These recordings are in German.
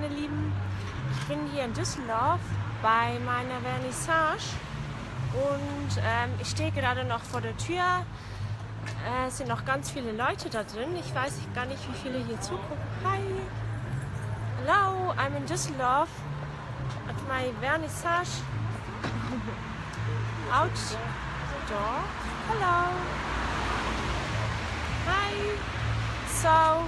meine Lieben. Ich bin hier in Düsseldorf bei meiner Vernissage und ich stehe gerade noch vor der Tür. Es sind noch ganz viele Leute da drin. Ich weiß gar nicht, wie viele hier zugucken. Hi! Hello, I'm in Düsseldorf at my vernissage. Outdoor. Hello! Hi! So,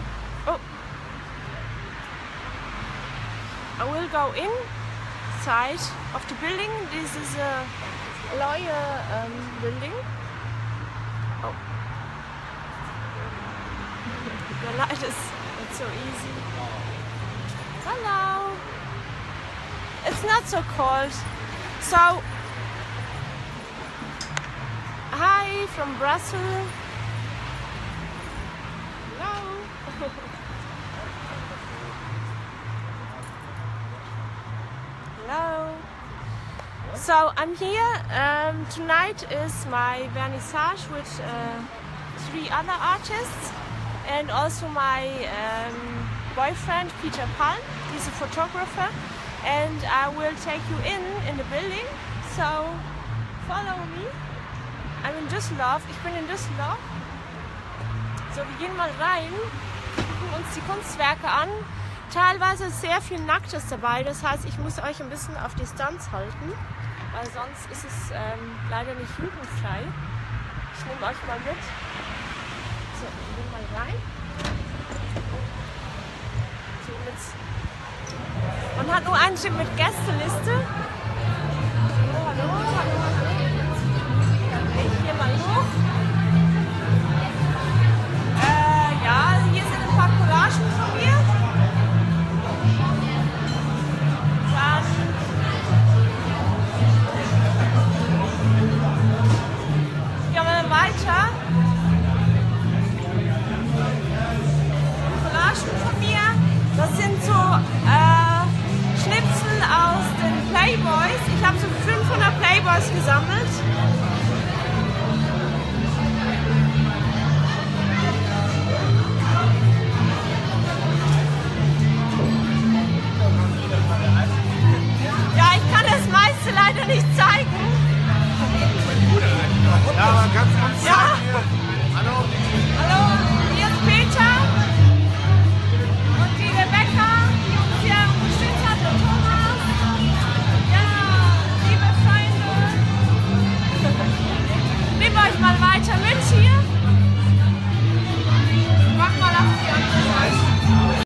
I will go inside of the building. This is a lawyer building. Oh, the light is not so easy. Hello. It's not so cold. So, hi from Brussels. Hello. Hello. So I'm here. Tonight is my vernissage with 3 other artists and also my boyfriend Peter Palm. He's a photographer, and I will take you in the building. So follow me. I'm in Düsseldorf. Ich bin in Düsseldorf. So, wir gehen mal rein, gucken uns die Kunstwerke an. Teilweise ist sehr viel Nacktes dabei, das heißt, ich muss euch ein bisschen auf Distanz halten, weil sonst ist es leider nicht jugendfrei. Ich nehme euch mal mit. So, wir gehen mal rein. So, man hat nur einen Stück mit Gästeliste. Hallo, hallo, hallo, hallo. Ich gehe mal hoch. Ja, hier sind ein paar Collagen von mir. Dann gehen wir weiter. Collagen von mir. Das sind so Schnipsel aus den Playboys. Ich habe so 500 Playboys gesammelt. Leider nicht zeigen. Ja, aber ganz ja. Hallo. Hallo, hier ist Peter und die Rebecca, die uns hier unterstützt hat, und Thomas. Ja, liebe Freunde. Nehmt euch mal weiter mit hier. Mach mal auf die andere Seite.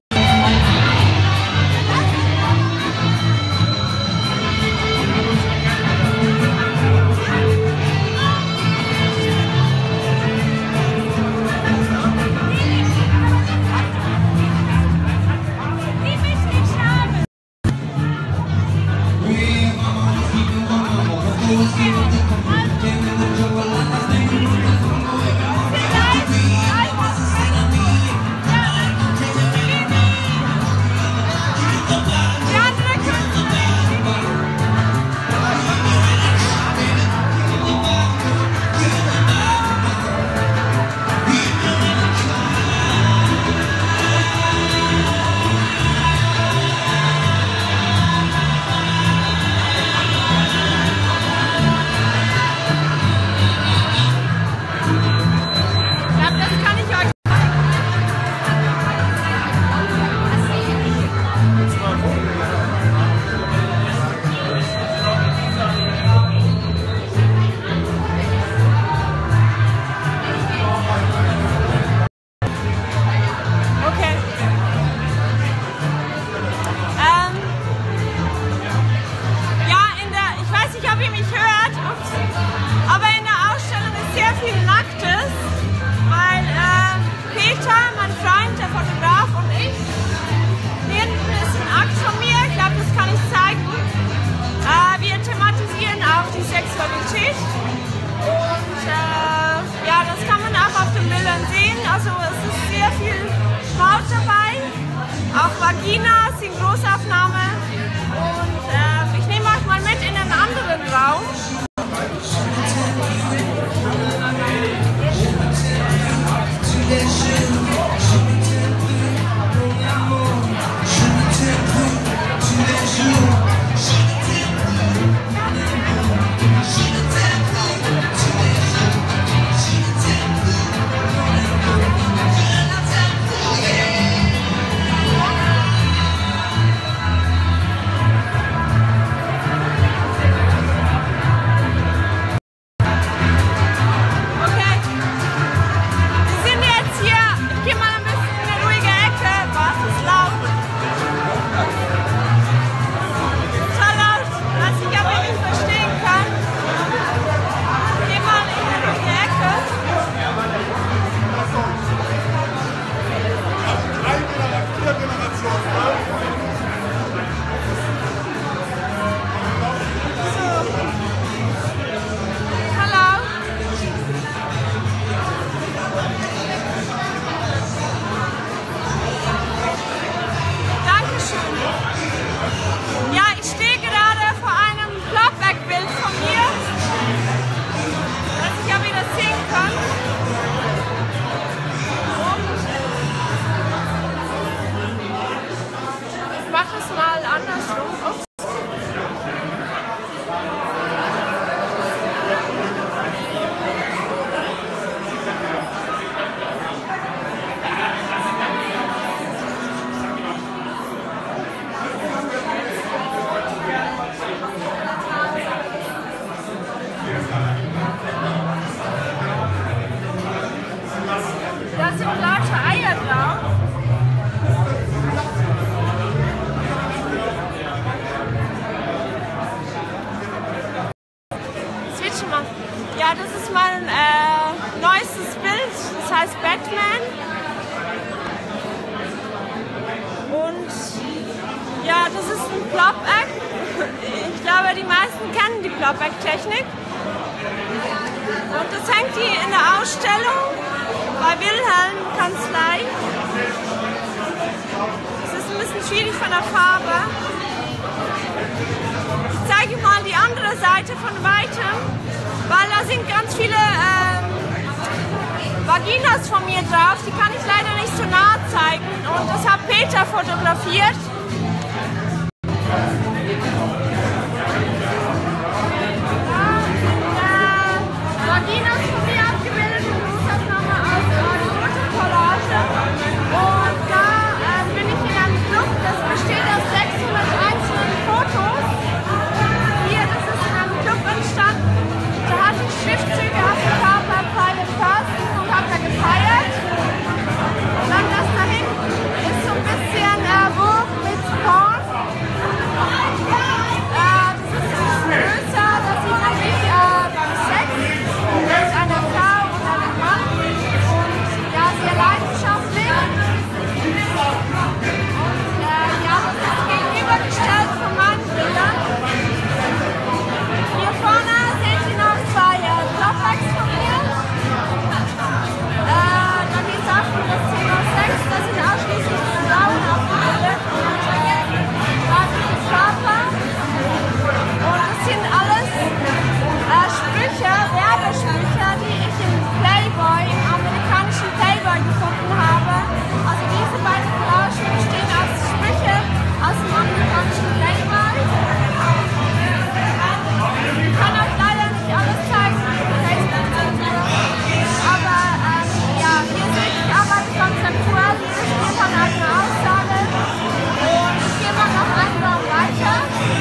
Also es ist sehr viel Haut dabei, auch Vaginas in Großaufnahme, und ich nehme euch mal mit in einen anderen Raum. Plop-Egg. Ich glaube, die meisten kennen die Plop-Egg-Technik. Und das hängt hier in der Ausstellung bei Wilhelm Kanzlei. Es ist ein bisschen schwierig von der Farbe. Ich zeige mal die andere Seite von weitem, weil da sind ganz viele Vaginas von mir drauf. Die kann ich leider nicht so nah zeigen und das hat Peter fotografiert. Vaginas von mir abgebildet und das ist nochmal aus Fotokollage. Und da bin ich in einem Club, das besteht aus 600 einzelnen Fotos. Hier, das ist in einem Club entstanden. Da hatte ich Schriftzüge auf dem Körper, Private Person und habe da gefeiert. Und dann das da hinten ist so ein bisschen Wurf mit Porn. Das ist ein bisschen größer, das sieht man nicht beim Sex. Mit einer Frau und einem Mann und ja, sehr leidenschaftlich. Und ja, das ist gegenübergestellt von meinen Bildern. Hier vorne seht ihr noch zwei Plop-Eggs von mir. Da geht es auch um das Thema Sex. Das sind ausschließlich die Frauen abgebildet und weibliche Körper. Und das sind alles Sprüche, Werbesprüche, die ich im Playboy, im amerikanischen Playboy gefunden habe. Also diese beiden Collagen bestehen aus Sprüche aus dem amerikanischen Playboy. Ich kann euch leider nicht alles zeigen, aber ja, hier seht ich arbeite konzeptuell, hier kann eine Aussage und ich gehe mal noch einen Raum weiter.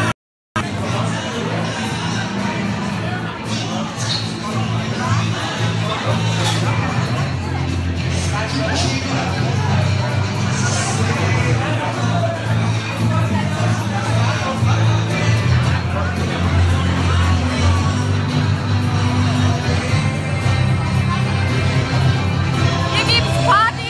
Hier gibt's Party.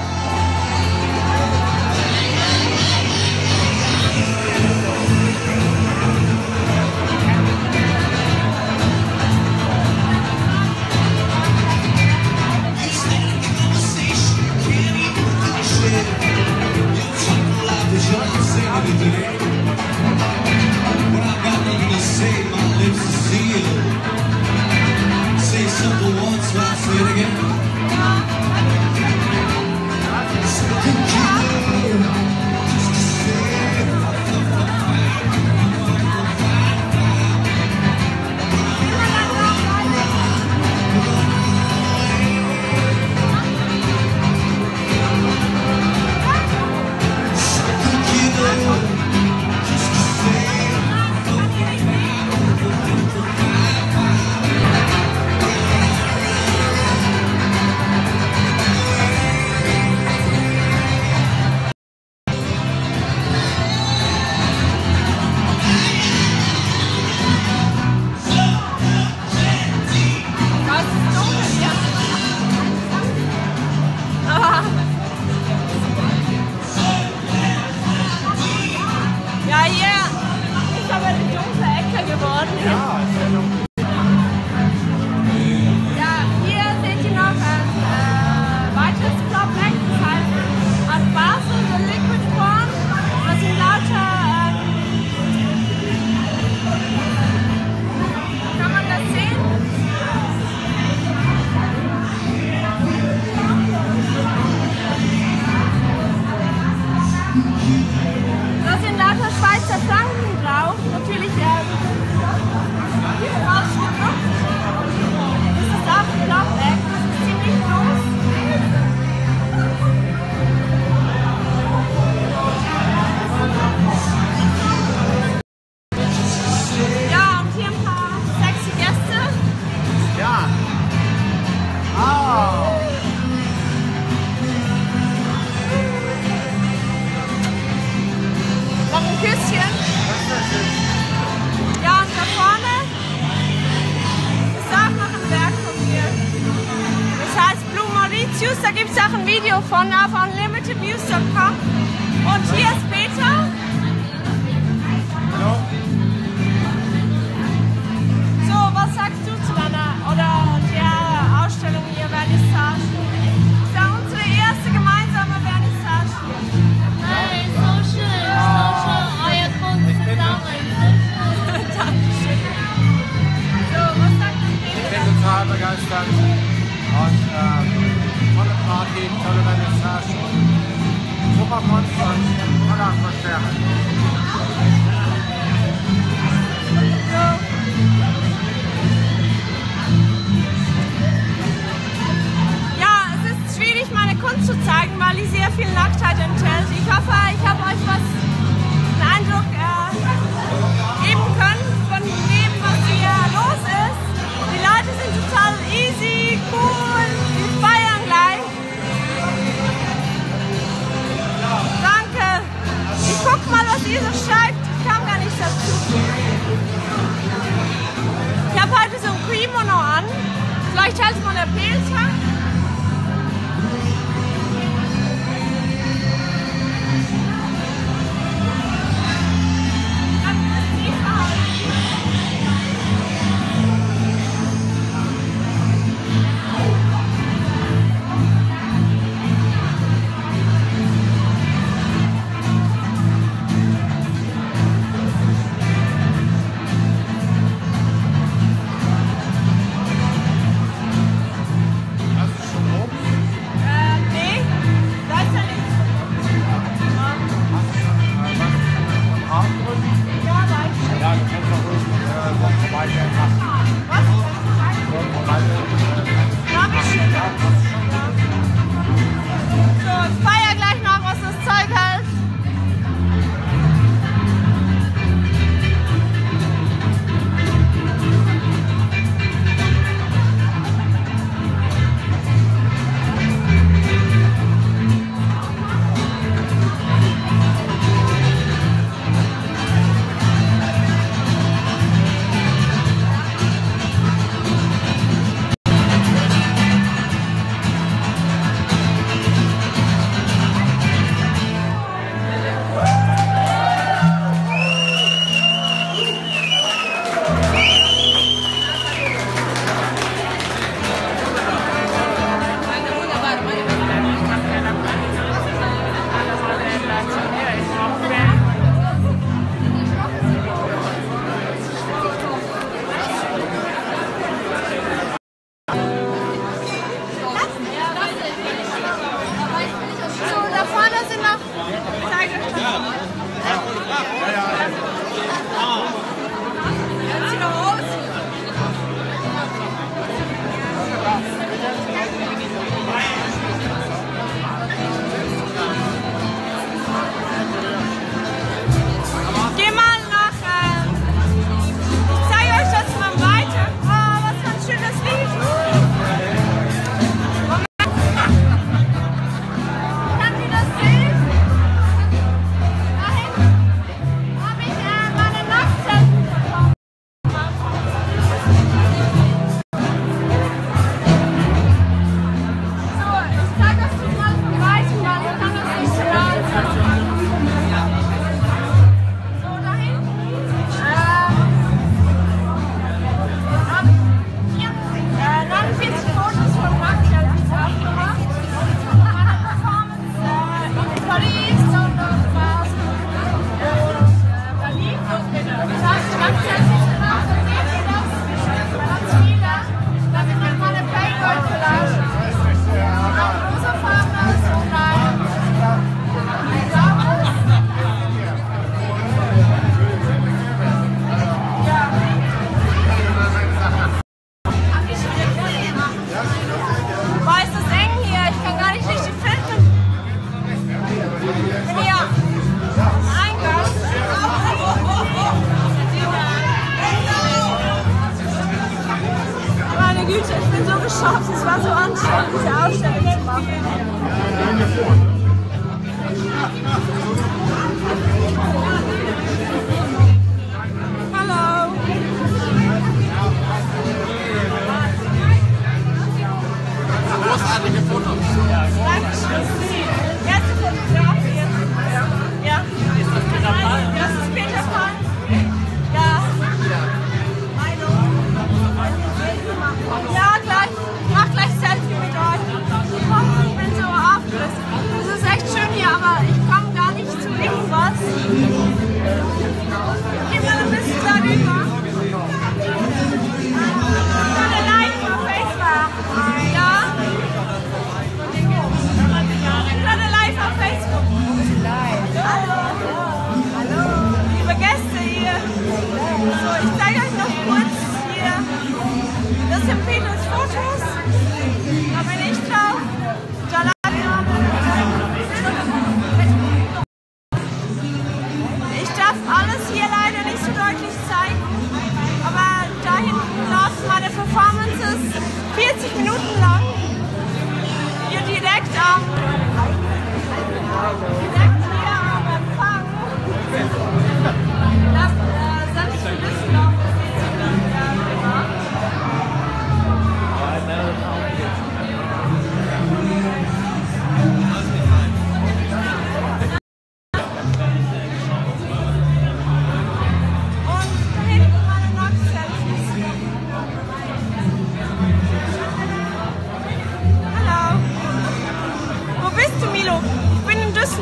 Ja, hier ist aber eine dunkle Ecke geworden. Ja, hier seht ihr noch ein weiteres Plop-Egg, das heißt Art Basel, the Liquid Form. Das sind lauter, kann man das sehen? Da sind lauter Schweizer Franken drauf, natürlich falsch gedruckt. Das ist auch ein Plop-Egg, das ist ziemlich groß. Ja, und hier ein paar sexy Gäste. Ja. Oh. Noch ein Küsschen. Ja, und da vorne ist auch noch ein Werk von mir. Das heißt Blue Mauritius, da gibt es auch ein Video von auf unlimitedviews.com. Und hier ist Peter. Tolle Atmosphäre. Ja, es ist schwierig, meine Kunst zu zeigen, weil die sehr viel Nacktheit enthält. Ich hoffe, ich habe euch einen Eindruck geben können von dem, was hier los ist. Die Leute sind total easy, cool, die feiern gleich. Danke. Ich guck mal, was ihr so schreibt. Ich kam gar nicht dazu. Ich habe heute so ein Kimono an. Vielleicht hält man der Pilze. geschafft. Es war so anstrengend, diese Ausstellung zu machen. Hallo. Großartige Fotos. Dankeschön. Erste Fotograf jetzt. Ja. Ist das Peter Pan? Das ist Peter Pan. Ja. Milo. Ja, gleich. Ich mach gleich Selfie mit euch. Ich bin so aufgeregt. Es ist echt schön hier, aber ich komme gar nicht zu irgendwas. Ich geh mal ein bisschen darüber. Gerade live auf Facebook. Ja. Gerade live auf Facebook. Live.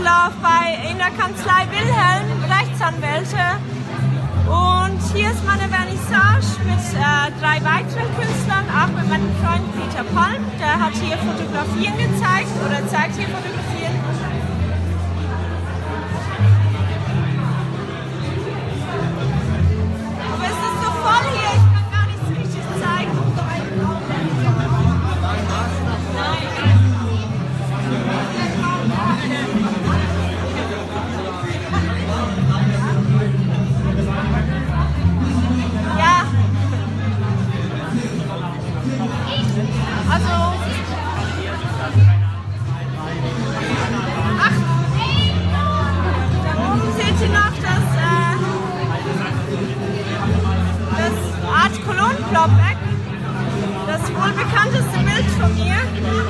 in der Kanzlei Wilhelm, Rechtsanwälte. Und hier ist meine Vernissage mit 3 weiteren Künstlern, auch mit meinem Freund Peter Palm. Der hat hier Fotografien gezeigt oder zeigt hier Fotografien. Aber es ist so voll hier, ich kann gar nichts richtig zeigen. Das wohl bekannteste Bild von mir.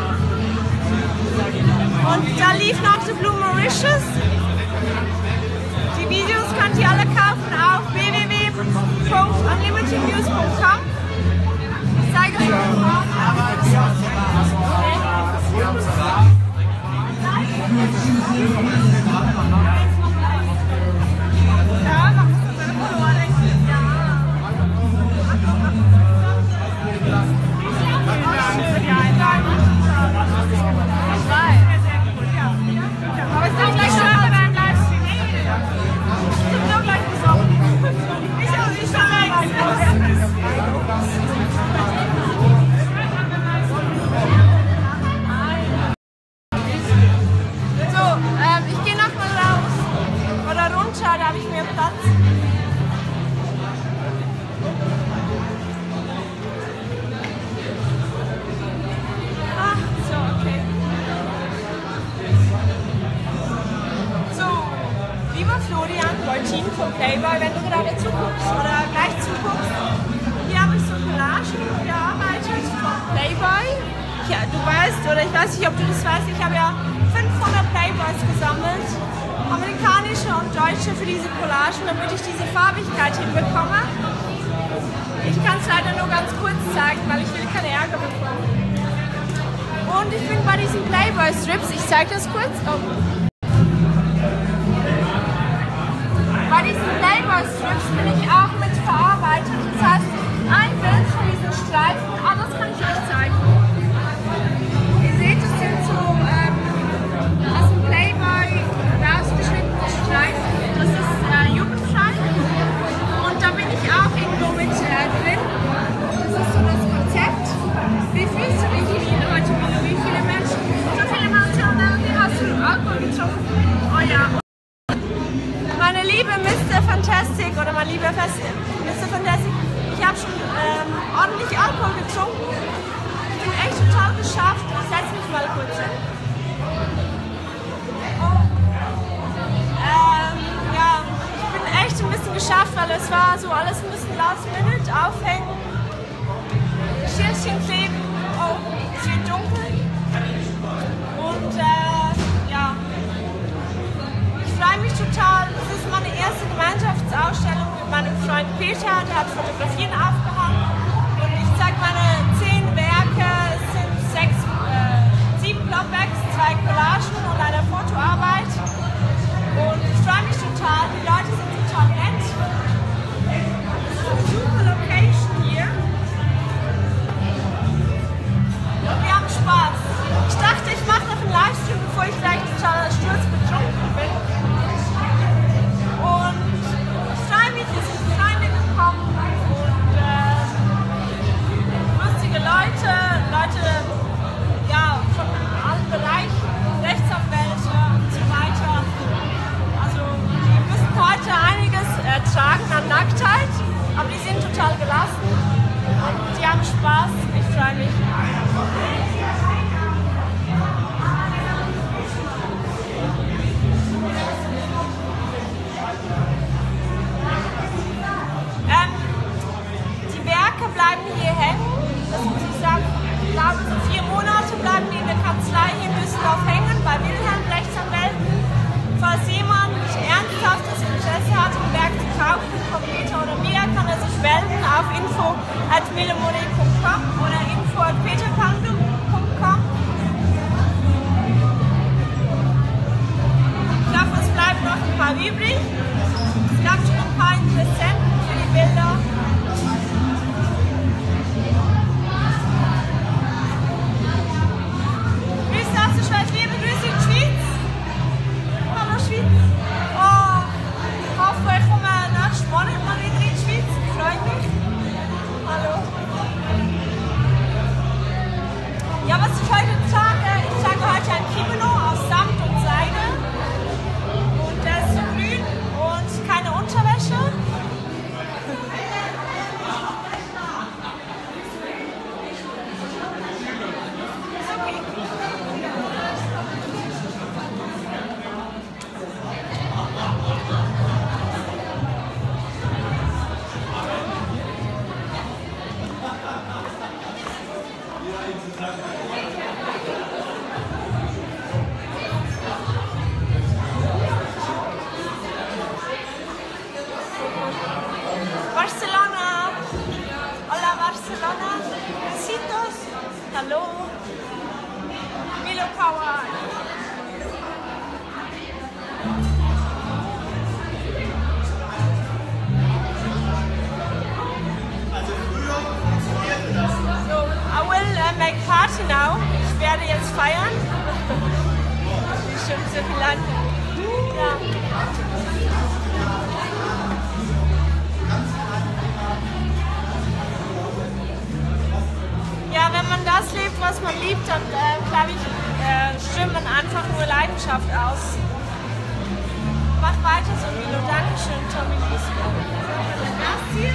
Und da lief noch The Blue Mauritius. Die Videos könnt ihr alle kaufen auf www.unlimitednews.com. Ich zeige es euch mal. Da habe ich mehr Platz. Ach, so, okay. So, lieber Florian Wojcin von Playboy, wenn du gerade zuguckst oder gleich zuguckst, hier habe ich so Collagen gearbeitet von Playboy. Ja, du weißt, oder ich weiß nicht, ob du das weißt, ich habe ja 500 Playboys gesammelt. Amerikanische und deutsche für diese Collagen, damit ich diese Farbigkeit hinbekomme. Ich kann es leider nur ganz kurz zeigen, weil ich will keine Ärger bekommen. Und ich bin bei diesen Playboy Strips, ich zeige das kurz. Oh. Bei diesen Playboy Strips bin ich auch mit verarbeitet. Das heißt, ein Bild von diesen Streifen, das kann ich euch zeigen. Ihr seht, es sind so aus dem Playboy rausgeschnittene Streifen. Das ist jugendfrei. Und da bin ich auch irgendwo mit drin. Das ist so das Konzept. Wie fühlst du dich heute, Milo? Wie viele Menschen? So viele Menschen, die hast du Alkohol getrunken? Oh ja. Meine liebe Mr. Fantastic oder mein lieber Mr. Fantastic, ich habe schon ordentlich Alkohol getrunken. Ich bin echt total geschafft. Ich setze mich mal kurz hin. Ja, ich bin echt ein bisschen geschafft, weil es war so alles ein bisschen last minute, aufhängen, Schildchen kleben, oh, es wird dunkel und ja, ich freue mich total, das ist meine erste Gemeinschaftsausstellung mit meinem Freund Peter, der hat Fotografien aufgehangen und ich zeige meine 10 Werke, es sind 7 Plopbacks, 2 Collagen und eine Fotoarbeit. Und ich freue mich total, die Leute sind total nett. Es ist eine super Location hier. Und wir haben Spaß. Ich dachte, ich mache noch einen Livestream, bevor ich gleich total sturzbetrunken bin. Und ich freue mich, es sind Freunde gekommen und lustige Leute ja, von allen Bereichen, Rechtsanwälte und so weiter. Heute einiges tragen an Nacktheit, aber die sind total gelassen und die haben Spaß. Ich freue mich. Die Werke bleiben hier hängen, das muss ich sagen. Ich glaube, so 4 Monate bleiben die in der Kanzlei hier in Düsseldorf hängen, bei Wilhelm Rechtsanwälten. Falls jemand ernsthaftes Interesse hat, ein Werk zu kaufen, von Peter oder mir, kann er sich melden auf info@milomode.com oder info@peterpalm.com. paar übrig. Es gab schon ein paar Interessenten für die Bilder. Grüße aus der Schweiz, liebe Grüße in die Schweiz. Hallo Schweiz. Oh, ich hoffe, ich komme nächsten Monat mal wieder in die Schweiz. Freut mich. Hallo. Ja, was ich heute trage, ich trage heute ein Kimono aus Samt und Seide. Und der ist so grün und keine Unterwäsche. Ist okay. Barcelona. Hola Barcelona. Besitos. Hallo. Milo Power. So, I will make party now. Ich werde jetzt feiern. Bestimmt so viel lang. Ja. Ja, wenn man das lebt, was man liebt, dann glaube ich, strömt man einfach nur Leidenschaft aus. Mach weiter so, Milo. Dankeschön, Tommy Lies. Merci.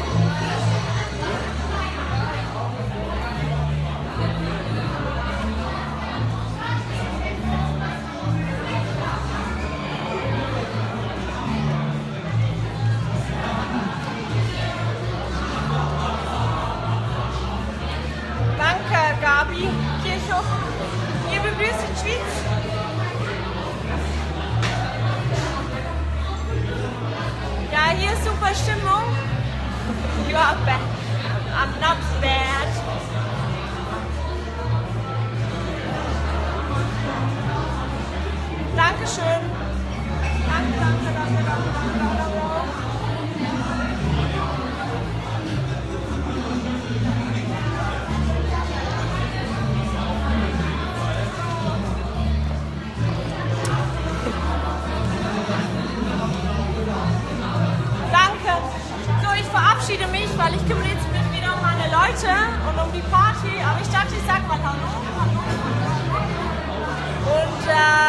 Danke, Gabi Kirchhoff. Liebe Grüße in die Schweiz. Ja, hier ist super Stimmung. You are bad. I'm not bad. Dankeschön. Danke. So, ich verabschiede mich, weil ich kümmere jetzt mich wieder um meine Leute und um die Party. Aber ich dachte, ich sag mal Hallo. Und